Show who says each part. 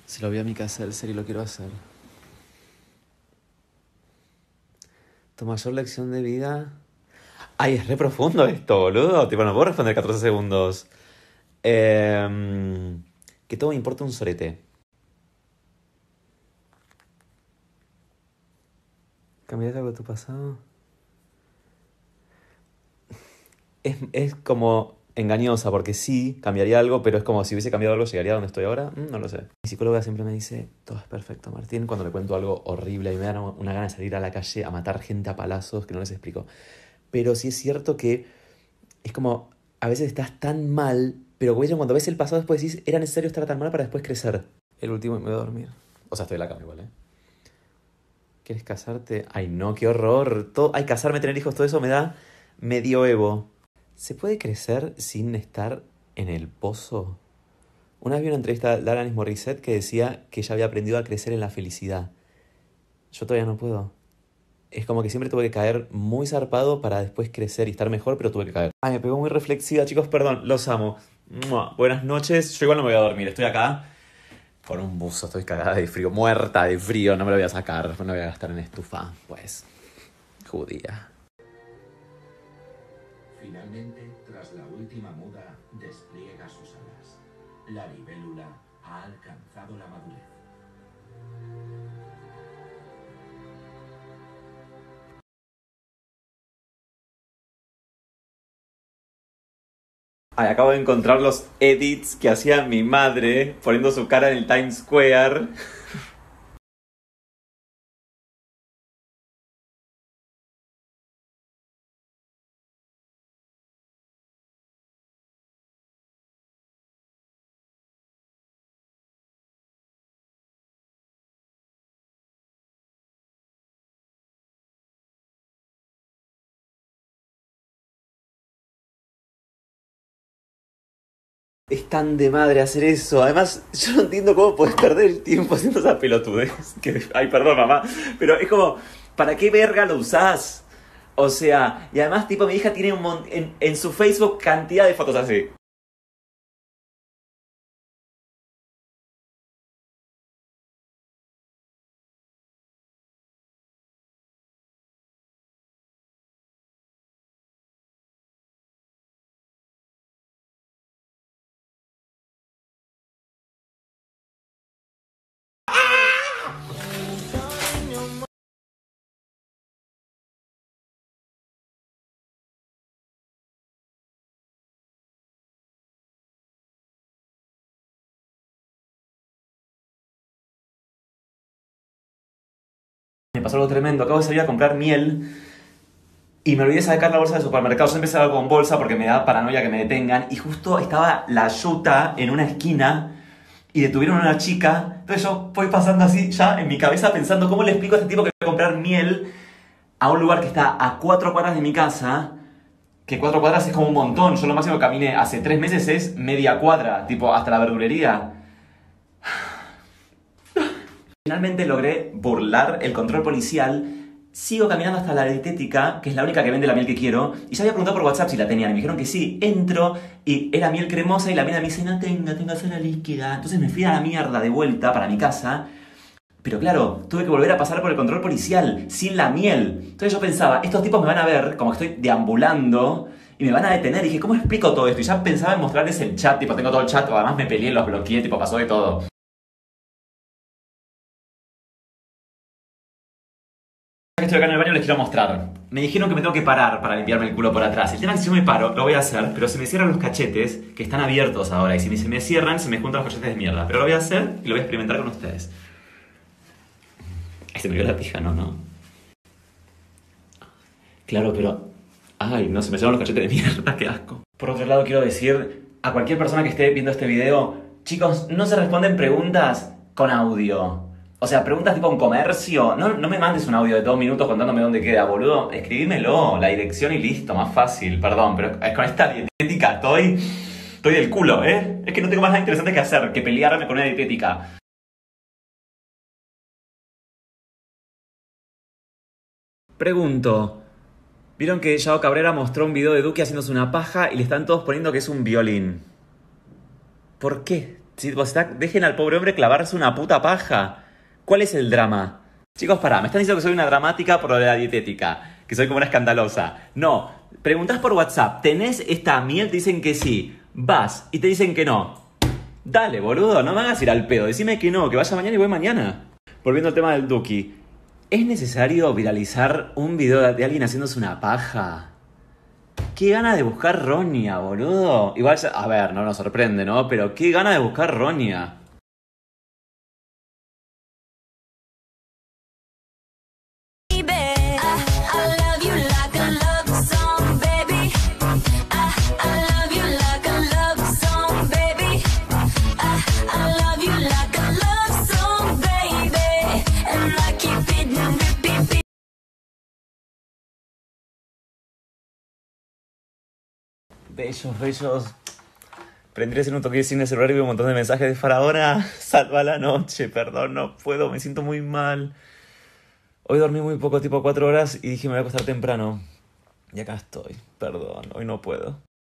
Speaker 1: Se lo vi a mi casa del ser y lo quiero hacer. Tu mayor lección de vida... Ay, es re profundo esto, boludo. Tipo, no puedo responder 14 segundos. Que todo me importa un sorete. ¿Cambiar algo de tu pasado? Es como engañosa, porque sí, cambiaría algo, pero es como si hubiese cambiado algo, ¿llegaría a donde estoy ahora? No lo sé. Mi psicóloga siempre me dice, todo es perfecto, Martín, cuando le cuento algo horrible y me da una gana de salir a la calle a matar gente a palazos que no les explico. Pero sí es cierto que es como, a veces estás tan mal, pero cuando ves el pasado después decís, era necesario estar tan mal para después crecer. El último y me voy a dormir. O sea, estoy en la cama igual, ¿eh? ¿Quieres casarte? Ay, no, qué horror. Ay, casarme, tener hijos, todo eso me da medioevo. ¿Se puede crecer sin estar en el pozo? Una vez vi una entrevista de Alanis Morissette que decía que ella había aprendido a crecer en la felicidad. Yo todavía no puedo. Es como que siempre tuve que caer muy zarpado para después crecer y estar mejor, pero tuve que caer. Ay, me pegó muy reflexiva, chicos, perdón, los amo. ¡Mua! Buenas noches, yo igual no me voy a dormir, estoy acá con un buzo, estoy cagada de frío, muerta de frío, no me lo voy a sacar, no lo voy a gastar en estufa, pues, judía.
Speaker 2: Finalmente, tras la última muda, despliega sus alas. La libélula ha alcanzado la madurez.
Speaker 1: Ay, acabo de encontrar los edits que hacía mi madre poniendo su cara en el Times Square. Es tan de madre hacer eso. Además, yo no entiendo cómo podés perder el tiempo haciendo esa pelotudez. Ay, perdón, mamá. Pero es como, ¿para qué verga lo usás? O sea, y además, tipo, mi hija tiene en su Facebook cantidad de fotos así. Me pasó algo tremendo. Acabo de salir a comprar miel y me olvidé de sacar la bolsa del supermercado. Yo empecé a ir con bolsa porque me da paranoia que me detengan. Y justo estaba la yuta en una esquina y detuvieron a una chica. Entonces yo voy pasando así ya en mi cabeza pensando cómo le explico a este tipo que voy a comprar miel a un lugar que está a 4 cuadras de mi casa. Que 4 cuadras es como un montón. Yo lo máximo que caminé hace 3 meses es media cuadra, tipo hasta la verdulería. Finalmente logré burlar el control policial. Sigo caminando hasta la dietética, que es la única que vende la miel que quiero. Y ya había preguntado por WhatsApp si la tenían. Y me dijeron que sí. Entro y era miel cremosa y la mina me dice, no tengo cera líquida. Entonces me fui a la mierda de vuelta para mi casa. Pero claro, tuve que volver a pasar por el control policial, sin la miel. Entonces yo pensaba, estos tipos me van a ver como que estoy deambulando y me van a detener. Y dije, ¿cómo explico todo esto? Y ya pensaba en mostrarles el chat, tipo, tengo todo el chat, además me peleé, los bloqueé, tipo, pasó de todo. Ya que estoy acá en el baño les quiero mostrar. Me dijeron que me tengo que parar para limpiarme el culo por atrás. El tema es que si yo me paro, lo voy a hacer, pero se me cierran los cachetes, que están abiertos ahora. Y si se me cierran, se me juntan los cachetes de mierda. Pero lo voy a hacer y lo voy a experimentar con ustedes. Ay, se me vio la pija, ¿no? Claro, pero... Ay, no, se me llevan los cachetes de mierda, qué asco. Por otro lado, quiero decir a cualquier persona que esté viendo este video, chicos, no se responden preguntas con audio. O sea, preguntas tipo un comercio. No me mandes un audio de 2 minutos contándome dónde queda, boludo. Escribímelo, la dirección y listo, más fácil. Perdón, pero con esta dietética estoy del culo, ¿eh? Es que no tengo más nada interesante que hacer que pelearme con una dietética. Pregunto. Vieron que Yao Cabrera mostró un video de Duque haciéndose una paja y le están todos poniendo que es un violín. ¿Por qué? Sí, dejen al pobre hombre clavarse una puta paja. ¿Cuál es el drama? Chicos, pará, me están diciendo que soy una dramática por lo de la dietética, que soy como una escandalosa. No, preguntás por WhatsApp, ¿tenés esta miel? Te dicen que sí. Vas y te dicen que no. Dale, boludo, no me hagas ir al pedo. Decime que no, que vaya mañana y voy mañana. Volviendo al tema del Duki. ¿Es necesario viralizar un video de alguien haciéndose una paja? Qué gana de buscar roña, boludo. Igual, a ver, no nos sorprende, ¿no? Pero qué gana de buscar roña. Bellos, bellos. Prendré en un toque sin el celular y veo un montón de mensajes de Faraona. Salva la noche, perdón, no puedo, me siento muy mal. Hoy dormí muy poco, tipo 4 horas, y dije me voy a acostar temprano. Y acá estoy, perdón, hoy no puedo.